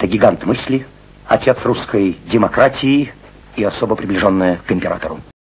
Это гигант мысли, отец русской демократии и особо приближенная к императору.